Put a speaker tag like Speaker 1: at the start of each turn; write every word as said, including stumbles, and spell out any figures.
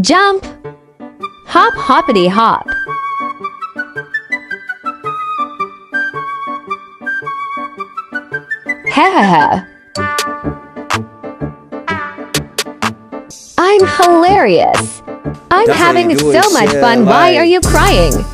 Speaker 1: Jump! Hop hoppity hop. Ha ha ha. I'm hilarious. I'm
Speaker 2: That's how
Speaker 1: having
Speaker 2: you do
Speaker 1: so
Speaker 2: it,
Speaker 1: much
Speaker 2: shit,
Speaker 1: fun. Why
Speaker 2: like-
Speaker 1: are you crying?